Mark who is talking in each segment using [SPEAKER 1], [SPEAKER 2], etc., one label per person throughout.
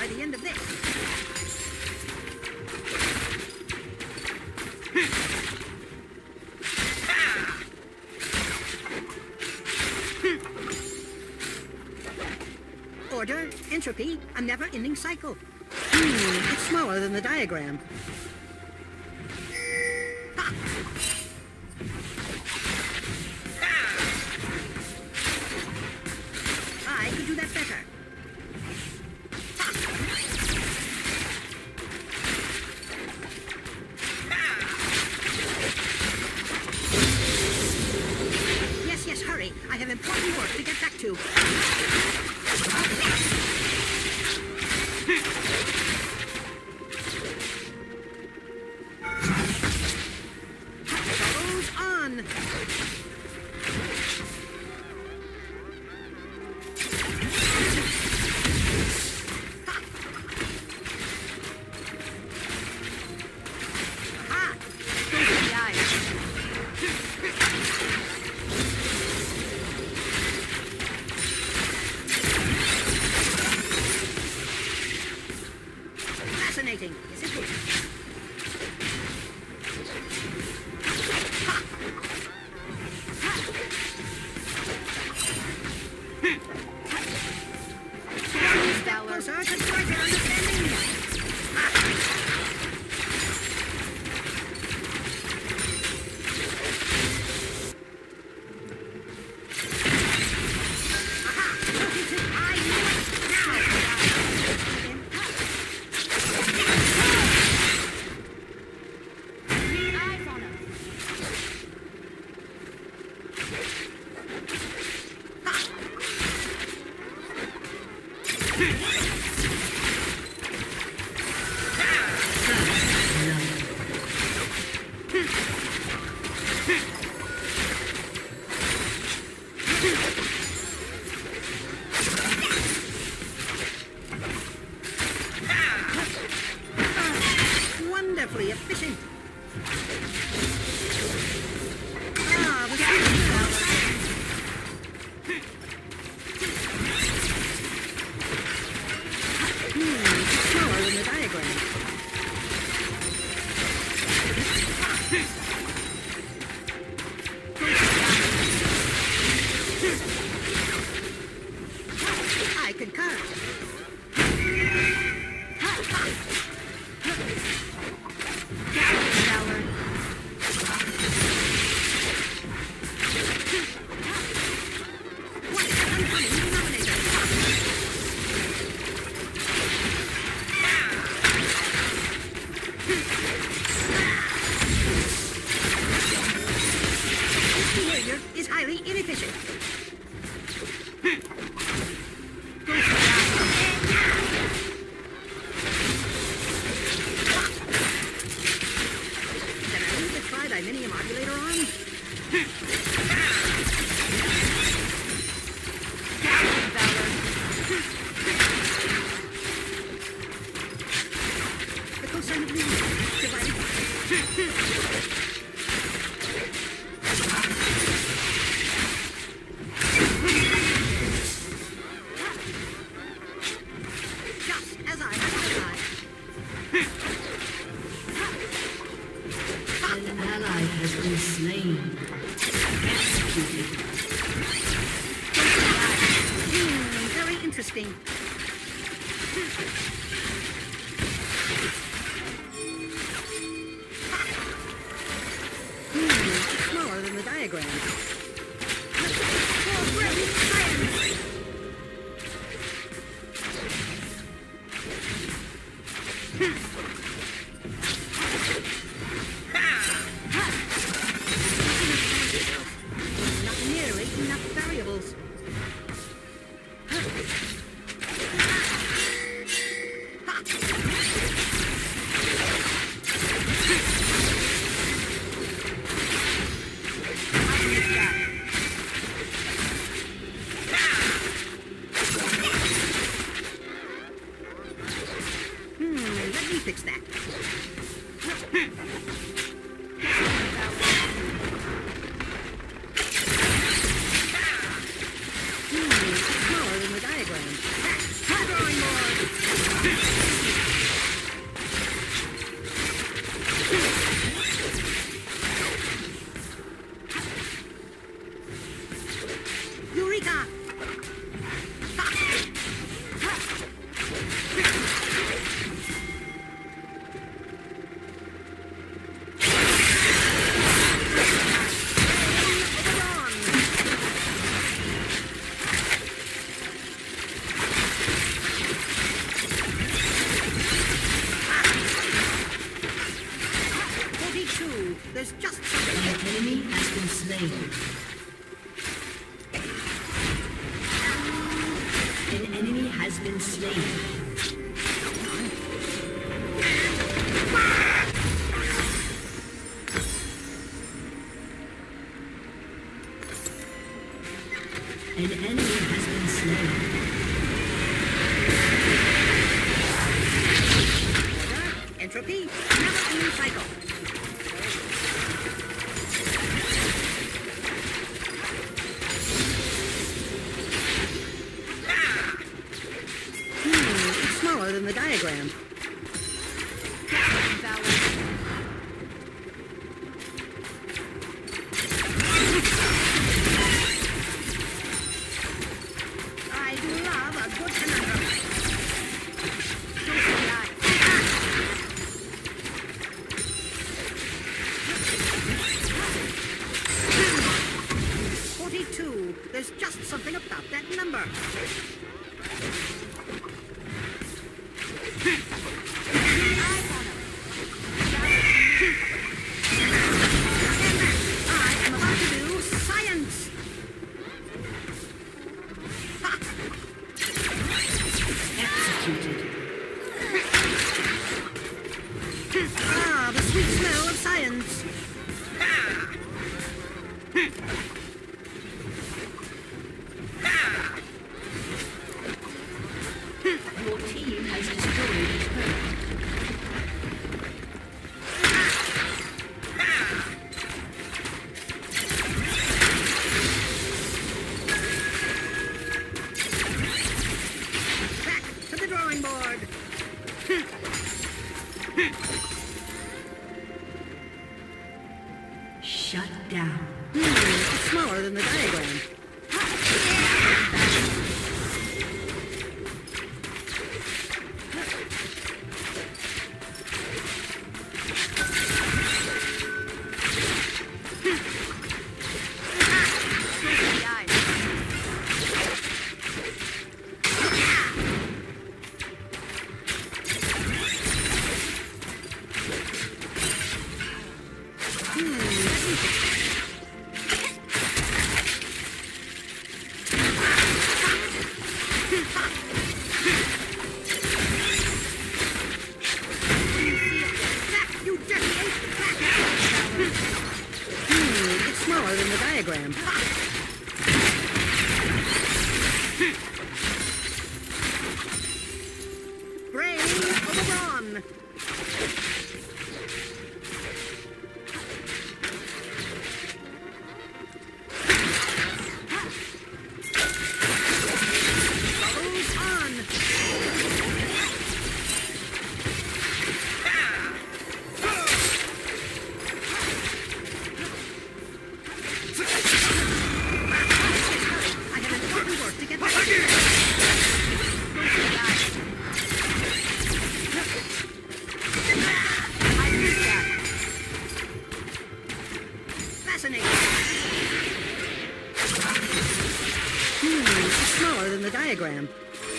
[SPEAKER 1] by the end of this. Order, entropy, a never-ending cycle. It's smaller than the diagram. Ha! I could do that better. Yes, hurry. I have important work to get back to. Goes on. Ah, goes to the eyes. Fascinating, isn't it? Closer to greater understanding. Wonderfully efficient. Ah, the it's smaller than the diagram. I concur. Behavior is highly inefficient. Can I leave the tri-dimensional modulator on? The cosine of Liga divided. Just as I prophesied.
[SPEAKER 2] An ally has been slain. Executed.
[SPEAKER 1] Very interesting. Smaller than the diagram. Oh, brilliant science! Not nearly enough variables. Eureka! 42. There's just something.
[SPEAKER 2] An enemy has been slain. An enemy has been slain. An enemy has been slain.
[SPEAKER 1] Entropy, never-ending cycle. It's smaller than the diagram. I love a good conundrum. There's just something about that number. I am about to do science.
[SPEAKER 2] Executed.
[SPEAKER 1] Ah, the sweet smell of science.
[SPEAKER 2] Your team has destroyed a turret.
[SPEAKER 1] Back to the drawing board.
[SPEAKER 2] Shut down.
[SPEAKER 1] It's smaller than the diagram. It's smaller than the diagram. Brain overrun. Bubbles on. I have important work to get back to. I missed that. Fascinating. It's smaller than the diagram.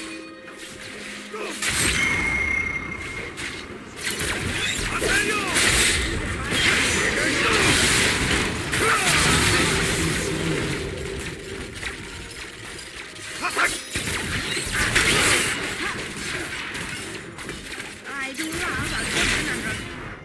[SPEAKER 1] I do love a good conundrum.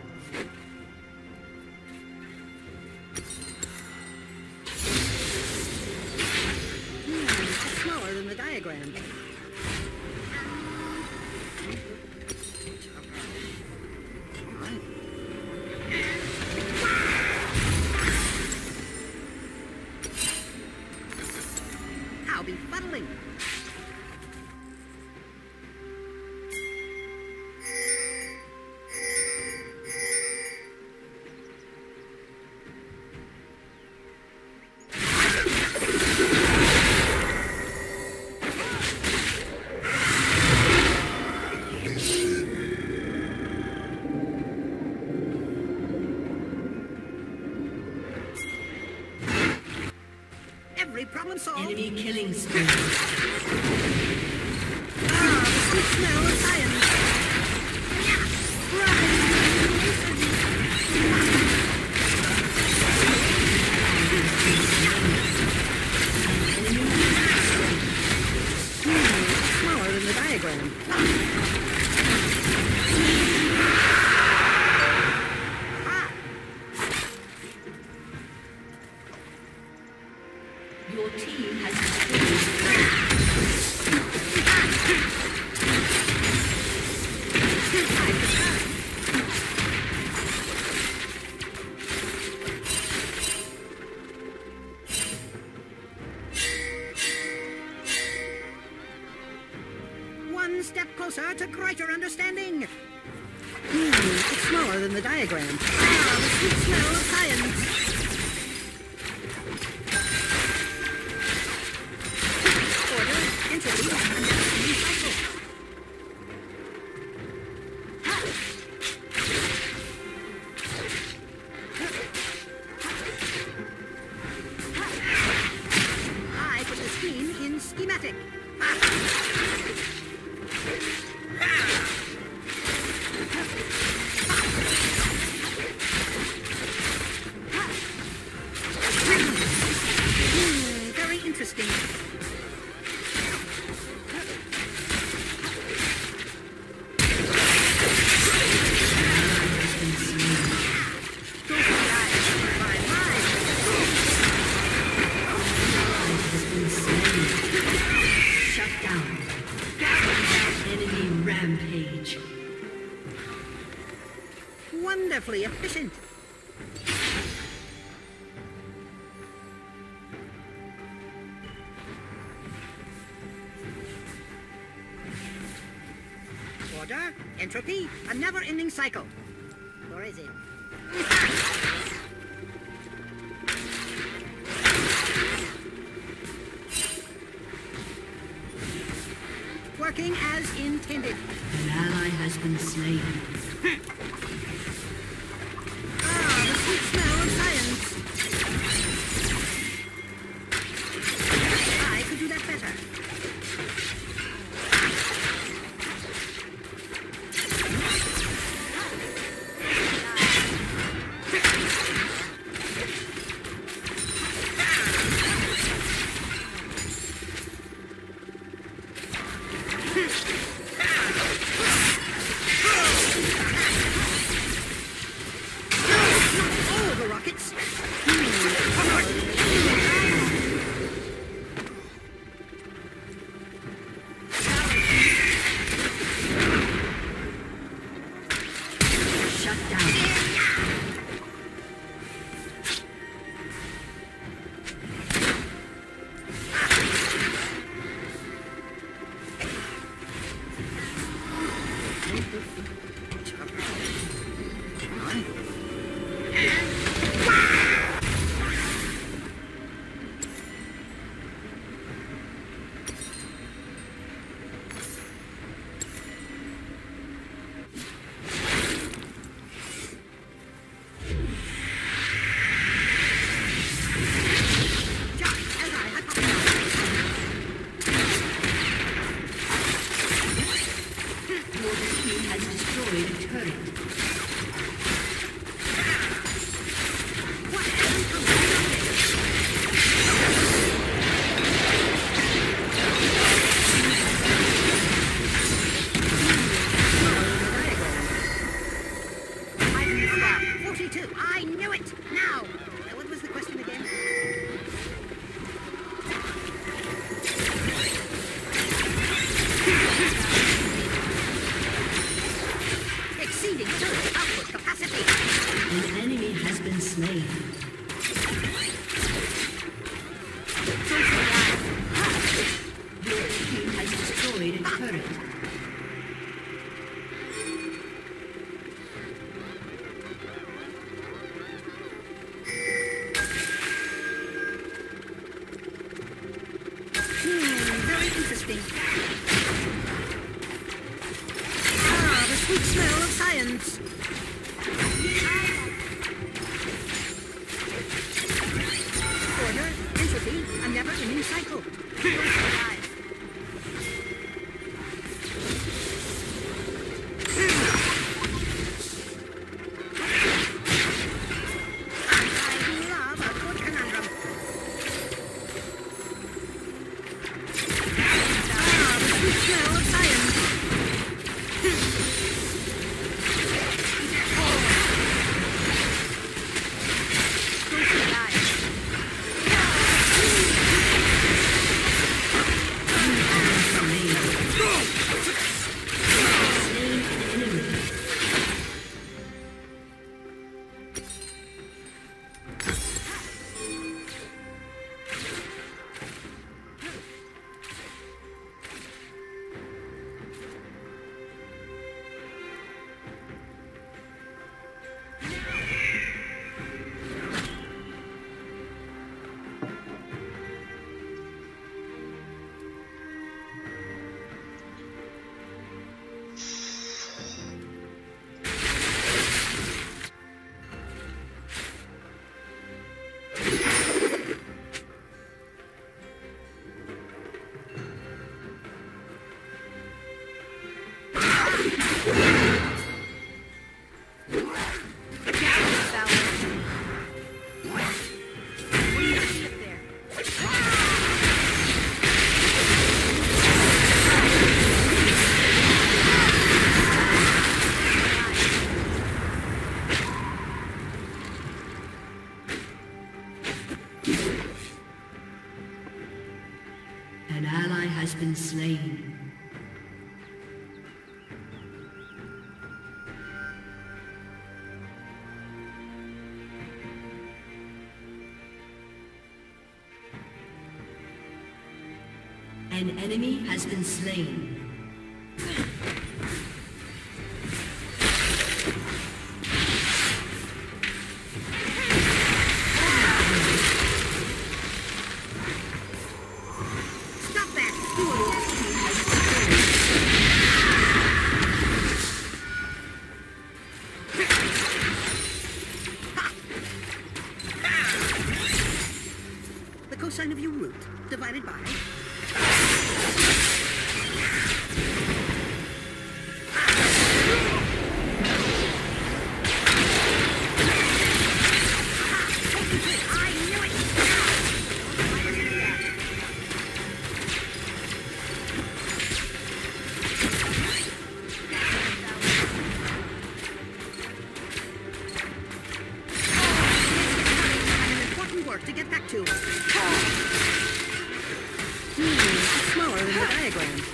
[SPEAKER 1] It's smaller than the diagram. How befuddling. Problem solved.
[SPEAKER 2] Enemy killing spree.
[SPEAKER 1] Ah, the sweet smell of science. Smaller than the diagram.
[SPEAKER 2] Your team has destroyed.
[SPEAKER 1] One step closer to greater understanding. It's smaller than the diagram. Ah, the sweet smell of science. Order, entropy, and destiny cycle. I put the scheme in schematic. Very interesting.
[SPEAKER 2] Shut down. Enemy rampage.
[SPEAKER 1] Wonderfully efficient. Order, entropy, a never-ending cycle. Or is it? Working as intended.
[SPEAKER 2] An ally has been slain.
[SPEAKER 1] Ah, the sweet smell of science. I could do that better. All the rockets.
[SPEAKER 2] Shut down. Order, entropy, a never-ending has been slain. An enemy has been slain.
[SPEAKER 1] Cosine of your root divided by work to get back to. It's smaller than the diagram.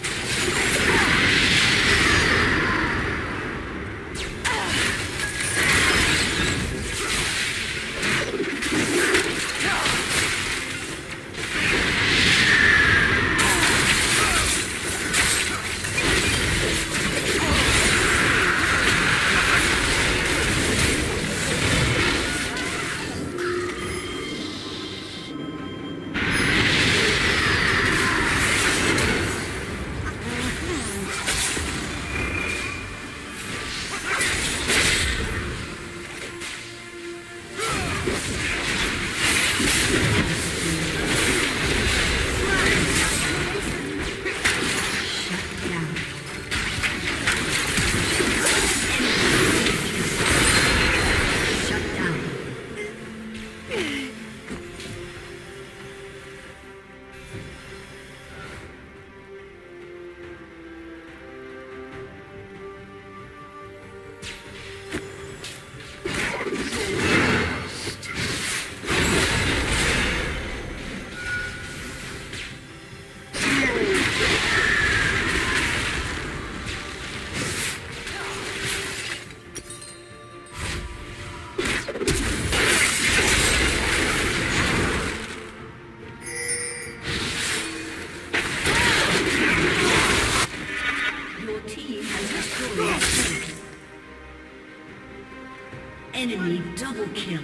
[SPEAKER 2] Enemy double kill.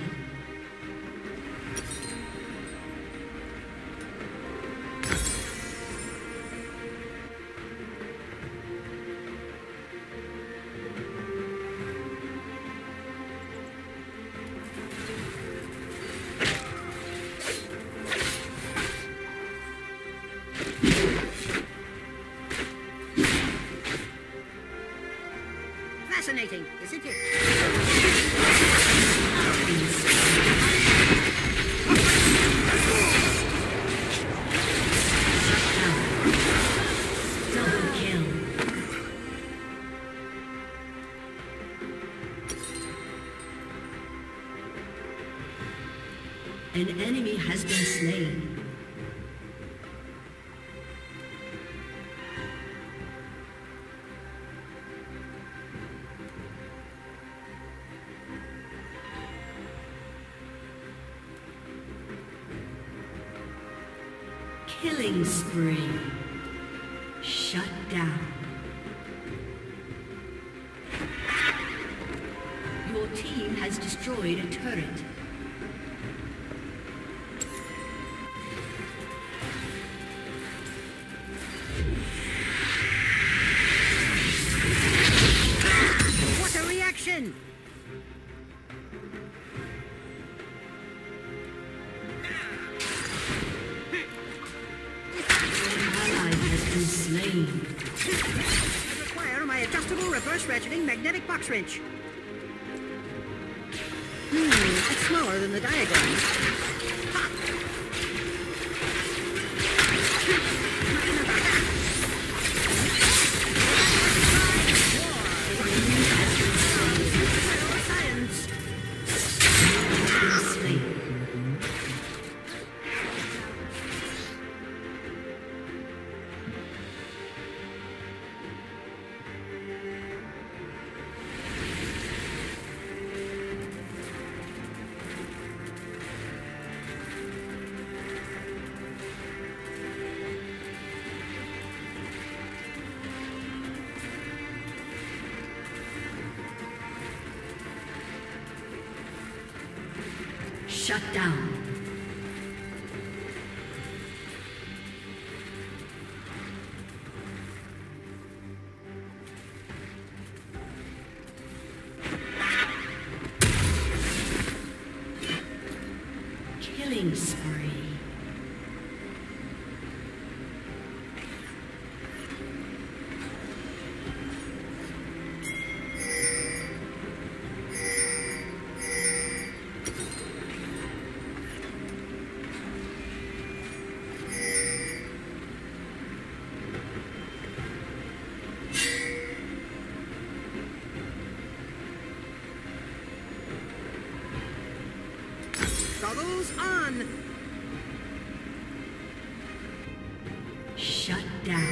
[SPEAKER 1] Fascinating, isn't it?
[SPEAKER 2] Double kill. An enemy has been slain. Killing spree. Shut down. Your team has destroyed a turret.
[SPEAKER 1] What a reaction!
[SPEAKER 2] Slain.
[SPEAKER 1] I require my adjustable reverse ratcheting magnetic box wrench. It's smaller than the diagram. Science.
[SPEAKER 2] Shut down. Killing spree.
[SPEAKER 1] Goggles on!
[SPEAKER 2] Shut down.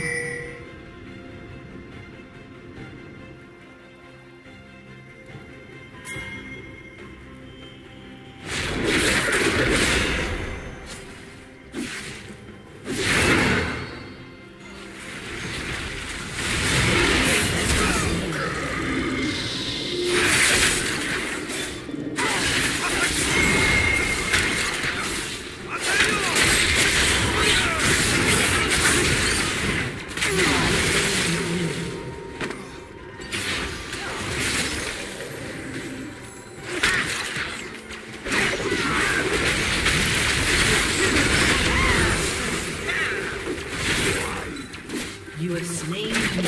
[SPEAKER 2] You have slain me.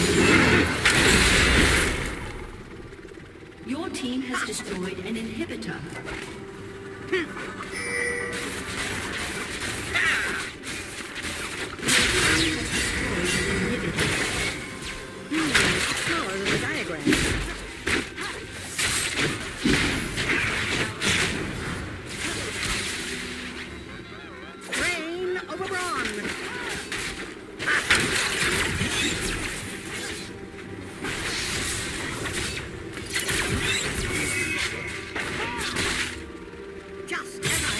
[SPEAKER 2] Your team has destroyed an inhibitor.
[SPEAKER 1] Smaller than the diagram. Rain over brawn. Just as I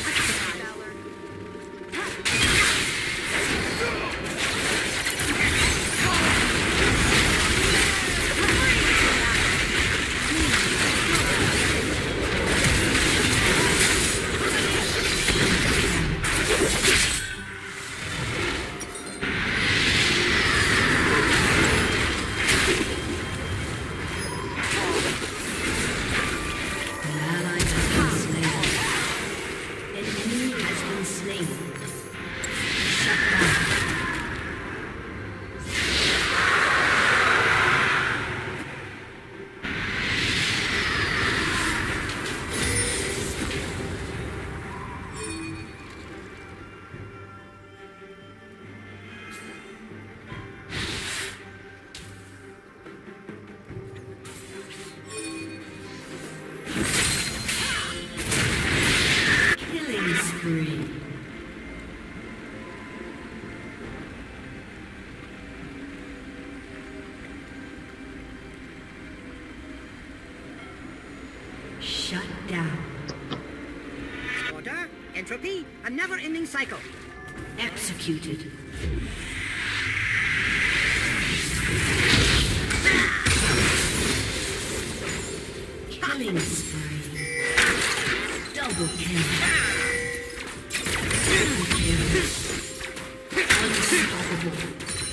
[SPEAKER 2] Shut down.
[SPEAKER 1] Order, entropy, a never-ending cycle.
[SPEAKER 2] Executed. Killing spree. Double kill. Triple kill. Unstoppable.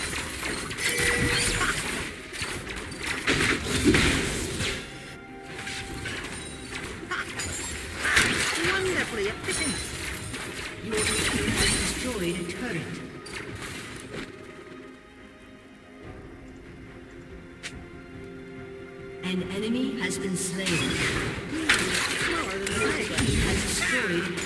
[SPEAKER 1] Wonderfully efficient.
[SPEAKER 2] Your team has destroyed a turret. An enemy has been slain.
[SPEAKER 1] Smaller than the
[SPEAKER 2] Your
[SPEAKER 1] diagram.
[SPEAKER 2] team has destroyed a